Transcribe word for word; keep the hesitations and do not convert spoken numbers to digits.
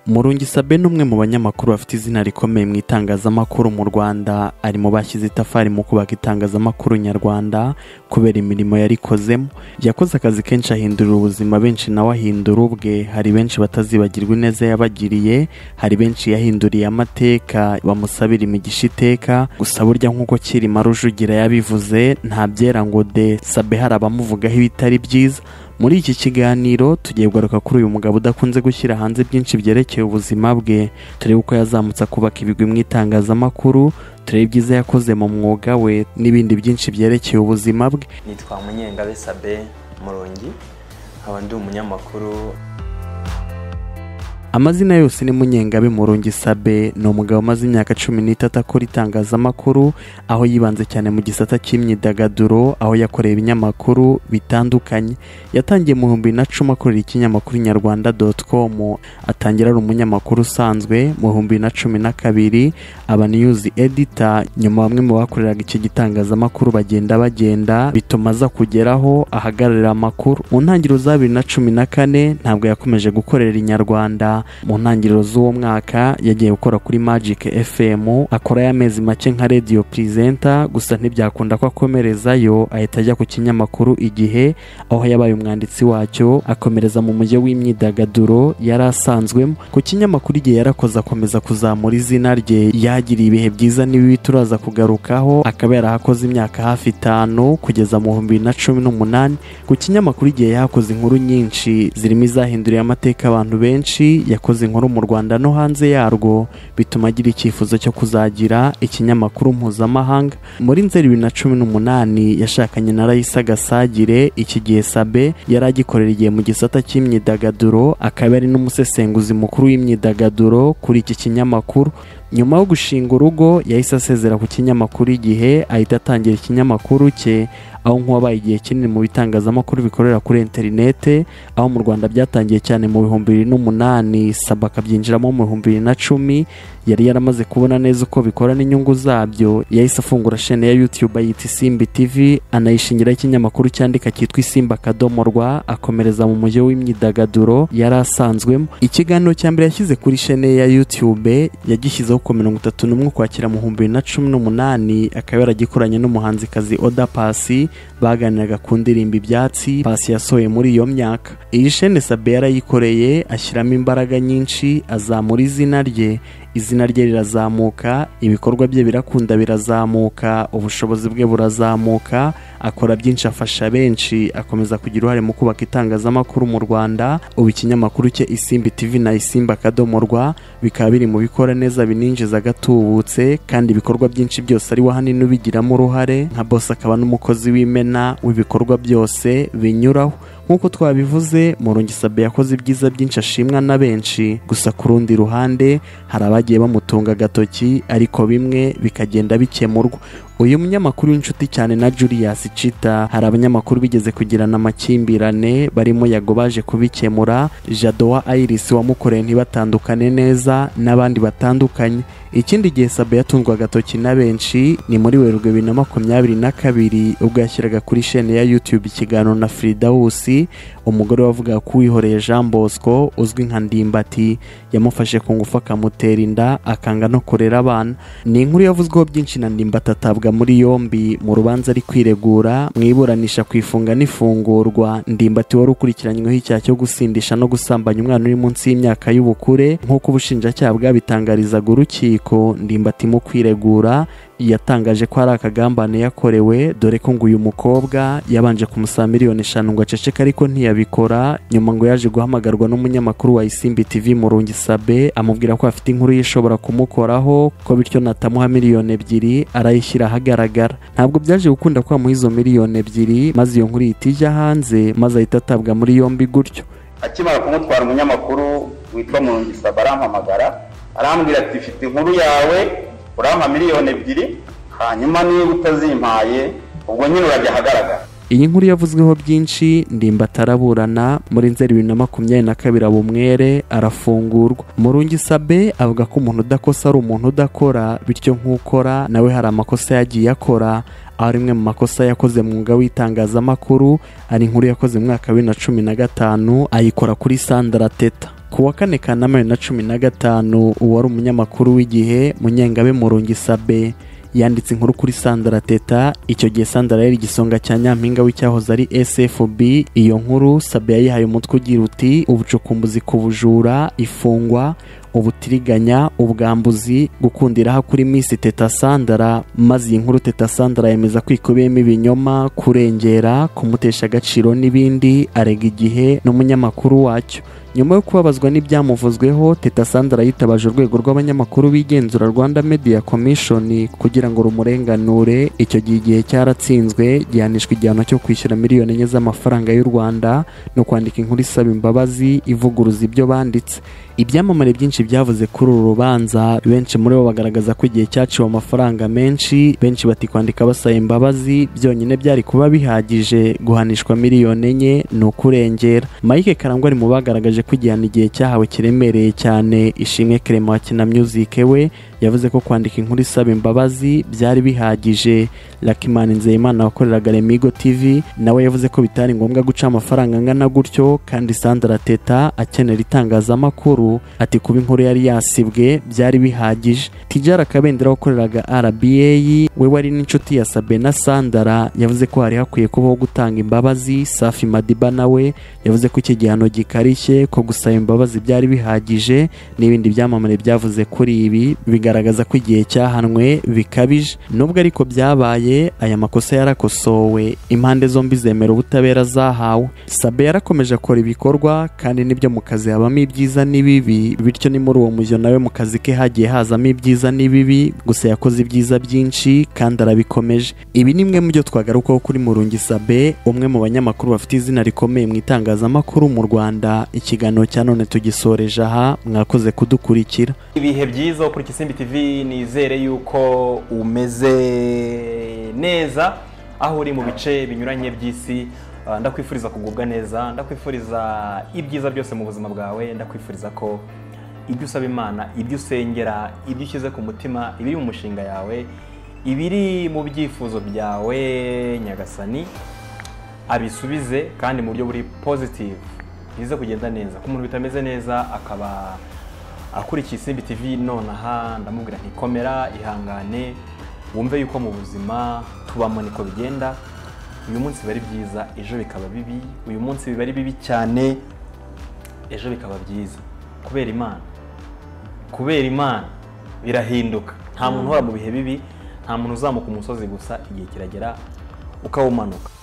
Murungi Sabin umwe mu banyamakuru bafite izina rikomeye mu itangazamakuru mu Rwanda ari mu bashyize itafari mu kubaka itangazamakuru nyarwanda kubera imirimo yarikozemo. Yakoze akazi kenshi ahindura ubuzima benshi nawe ahindura ubwe. Hari benshi batazibagirwa ineza yabagiriye, hari benshi yahinduriye amateka bamusabira imigisha iteka. Gusa burya nk'uko Kirima Rujugira yabivuze, nta byera ngo de Sabe hari abamuvugaho ibitari byiza. Muri iki kiganiro tugiye kugaruka kuri uyu mugabo udakunze gushyira hanze byinshi byerekeye ubuzima bwe. Turebe uko yazamutse kubaka ibigwi mu itangazamakuru, turebe ibyiza yakoze mu mwuga we n'ibindi byinshi byerekeye ubuzima bwe. Nitwa Munyengabe Sabe Murungi, nkaba ndi umunyamakuru. Amazina yose ni Munyengabe Murungi Sabe. Ni umugabo umaze imyaka cumi n'itatu akora itangazamakuru, aho yibanze cyane mu gisata cy'imyidagaduro, aho yakoreye ibinyamakuru bitandukanye. Yatangiye mu bihumbi bibiri na cumi akorera ikinyamakuru Nyarwanda dot com. Atangira ari umunyamakuru usanzwe. Mu bihumbi bibiri na cumi na kabiri aba news editor. Nyuma bamwe mu bakoreraga iki gitangazamakuru bagenda bagenda, bituma aza kugeraho ahagararira amakuru. Mu ntangiriro za bibiri na cumi na kane ntabwo yakomeje gukorera Inyarwanda. Mu ntangiriro z'uwo mwaka yagiye gukora kuri Magic F M, akora y'amezi make nka radio presenter, gusa ntibyakunda ko akomerezayo, ahita ajya ku kinyamakuru Igihe, aho yabaye umwanditsi wacyo, akomereza mu mujyi w'imyidagaduro yari asanzwemo. Ku kinyamakuru Igihe yarakoze akomeza kuzamura izina rye, yagiriye ibihe byiza n'ibibi turaza kugarukaho. Akaba yarahakoze imyaka hafi itanu kugeza mu bihumbi bibiri na cumi n'umunani. Ku kinyamakuru Igihe yakoze inkuru nyinshi zirimo izahinduriye amateka abantu benshi. Yakoze inkuru mu Rwanda no hanze yarwo, bituma agira icyifuzo cyo kuzagira ikinyamakuru mpuzamahanga. Muri Nzeri bibiri na cumi n'umunani yashakanye na Raisa Gasagire. Iki gihe Sabe yari agikorera Igihe mu gisata cy'imyidagaduro, akaba ari n'umusesenguzi mukuru w'imyidagaduro kuri iki kinyamakuru. Nyuma yo gushinga urugo yahise asezera ku kinyamakuru Igihe, ahita atangira ikinyamakuru cye, aho nk'uwabaye igihe kinini mu bitangazamakuru bikorera kuri interinete, aho mu Rwanda byatangiye cyane mu bihumbi bibiri n'umunani. Sabe akabyinjiramo mu bihumbi bibiri na cumi. Yari yaramaze kubona neza uko bikora n'inyungu zabyo. Yahise afungura chaîne ya YouTube ayita Isimbi T V, anayishingira ikinyamakuru cyandika cyitwa Isimba Akadomo Rwa, akomereza mu mujyi w'imyidagaduro yari asanzwemo. Ikiganiro cya mbere yashyize kuri chaîne ya YouTube yagishyizeho ku mirongo itatu n'umwe Ukwakira mu bihumbi bibiri na cumi n'umunani. Akaba yaragikoranye n'umuhanzikazi Oda Paccy, baganiraga ku ndirimbo Ibyatsi Paccy yasohoye muri iyo myaka. Iyi chaîne Sabe yarayikoreye, ashyiramo imbaraga nyinshi, azamura izina rye. Izina rye rirazamuka, ibikorwa bye birakunda birazamuka, ubushobozi bwe burazamuka, akora byinshi, afasha benshi, akomeza kugira uruhare mu kubaka itangazamakuru mu Rwanda. Ubu ikinyamakuru cye Isimbi T V na Isimba Akadomo Rwa bikaba biri mu bikora neza, bininjiza agatubutse, kandi ibikorwa byinshi byose ari we ahanini ubigiramo uruhare nka boss, akaba n'umukozi w'imena w'ibikorwa byose binyuraho. Nk'uko twabivuze, Murungi Sabe yakoze ibyiza byinshi ashimwa na benshi, gusa ku rundi ruhande hari abagiye bamutunga agatoki, ariko bimwe bikagenda bikemurwa. Uyu munyamakuru w'inshuti cyane na Julius Chita. Hari abanyamakuru bigeze kugirana amakimbirane, barimo Yago baje kubikemura, Jado wa Iris wamukoreye ntibatandukane neza, n'abandi batandukanye. Ikindi gihe Sabe yatungwa agatoki na benshi ni muri Werurwe bibiri na makumyabiri na kabiri, ubwo yashyiraga kuri chaîne ya YouTube ikiganiro na Fridausi, umugore wavuga ko Uwihoreye Jean Bosco uzwi nka Ndimbati yamufashe ku ngufu akamutera inda, akanga no kurera abana. Ni inkuru yavuzweho byinshi na Ndimbati atabwa muri yombi mu rubanza ari kwiregura mu iburanisha ku ifunga n'ifungurwa. Ndimbati wari ukurikiranyweho icyaha cyo gusindisha no gusambanya umwana uri munsi y'imyaka y'ubukure, nk'uko ubushinjacyaha bwabitangarizaga urukiko. Ndimbati mu kwiregura yatangaje ko ari akagambane yakorewe, dore ko ngo uyu mukobwa yabanje kumusaba miliyoni eshanu ngo aceceke, ariko ntiyabikora. Nyuma ngo yaje guhamagarwa n'umunyamakuru wa Isimbi T V Murungi Sabe, amubwira ko afite inkuru yishobora kumukoraho, ko bityo natamuha miliyoni ebyiri arayishyira ahagaragara. Ntabwo byaje gukunda ko amuha izo miliyoni ebyiri, maze iyo nkuru ihita ijya hanze, maze ahita atabwa muri yombi gutyo. Akimara kumutwara umunyamakuru witwa Murungi Sabe arampamagara, arambwira ati mfite inkuru yawe, urampa miliyoni ebyiri, hanyuma niba utazimpaye ubwo nyine urajya ahagaragara. Iyi nkuru yavuzweho byinshi. Ndimbati araburana. Muri Nzeri bibiri na makumyabiri na kabiri aba umwere, arafungurwa. Murungi Sabe avuga ko umuntu udakosa ari umuntu udakora, bityo nk'ukora nawe hari amakosa yagiye akora. aho rimwe mu makosa yakoze mu mwuga w'itangazamakuru ari inkuru yakoze mu mwaka wa bibiri na cumi na gatanu ayikora kuri Sandra Teta. Ku wa kane Kanama bibiri na cumi na gatanu uwari umunyamakuru w'Igihe Munyengabe Murungi Sabe yanditse inkuru kuri Sandra Teta. Icyo gihe Sandra yari igisonga cya nyampinga w'icyahoze ari S F B. Iyo nkuru Sabe yayihaye umutwe ugira uti ubucukumbuzi ku bujura, ifungwa, ubutiriganya, ubwambuzi, gukundira ha kuri Miss Teta Sandra. Maze iyi nkuru Teta Sandra yemeza kwikubiyemo ibinyoma, kurengera, kumutesha agaciro n'ibindi, arega Igihe n'umunyamakuru wacyo. Nyuma yo kubabazwa n'ibyamuvuzweho, Teta Sandra yitabaje urwego rw'abanyamakuru bigenzura Rwanda Media Commission kugira ngo rumurenganure. Icyo gihe Igihe cyaratsinzwe, gihanishwa igihano cyo kwishyura miliyoni enye z'amafaranga y'u Rwanda no kwandika inkuru isaba imbabazi ivuguruza ibyo banditse. Ibyamamare byinshi byavuze kuri uru rubanza, benshi muri bo bagaragaza ko Igihe cyaciwe amafaranga menshi. Benshi bati kwandika basaba imbabazi byonyine byari kuba bihagije, guhanishwa miliyoni enye ni ukurengera. Mike Karangwa ari mu bagaragaje ko igihano Igihe cyahawe kiremereye cyane. Ishimwe Clement wa Kina Music we yavuze ko kwandika inkuru isaba imbabazi byari bihagije. Lakimana Nzeyimana wakoreraga Remigo T V nawe yavuze ko bitari ngombwa guca amafaranga angana gutyo, kandi Sandra Teta akenera itangazamakuru, ati kuba inkuru yari yasibwe byari bihagije. Tijara Kabendera wakoreraga R B A we wari n'inshuti ya Sabe na Sandra yavuze ko hari hakwiye kubaho gutanga imbabazi. Safi Madiba nawe yavuze ko iki gihano gikarishye, ko gusaba imbabazi byari bihagije. N'ibindi byamamare byavuze kuri ibi bigaragaza ko Igihe cyahanwe bikabije. Nubwo ariko byabaye, aya makosa yarakosowe, impande zombi zemera ubutabera zahawe. Sabe yarakomeje akora ibikorwa, kandi nibyo mu kazi habamo ibyiza n'ibibi, bityo ni muri uwo mujyo nawe mu kazi ke hagiye hazamo ibyiza n'ibibi. Gusa yakoze ibyiza byinshi kandi arabikomeje. Ibi ni mwe mu byo twagarukaho kuri Murungi Sabe, umwe mu banyamakuru bafite izina rikomeye mu itangazamakuru mu Rwanda. Ikiganiro cya none tugisoreje aha, mwakoze kudukurikira. Ibihe byiza kuri Kisimbi T V, nizere yuko umeze neza aho uri mu bice binyuranye by'isi. Ndakwifuriza kugubwa neza, ndakwifuriza ibyiza byose mu buzima bwawe, ndakwifuriza ko ibyo usaba Imana, ibyo usengera, ibyo ushyize ku mutima, ibiri mu mushinga yawe, ibiri mu byifuzo byawe, Nyagasani abisubize kandi mu buryo buri positive, bize kugenda neza. Ku muntu bitameze neza akaba akurikiye Isimbi T V nonaha, ndamubwira nti komera, ihangane, wumve yuko mu buzima tubamo niko bigenda. Uyu munsi biba ari byiza, ejo bikaba bibi. Uyu munsi biba ari bibi cyane, ejo bikaba byiza. Kubera Imana, kubera Imana birahinduka. Nta muntu uhora mu bihe bibi, nta muntu uzamuka umusozi gusa, igihe kiragera ukawumanuka.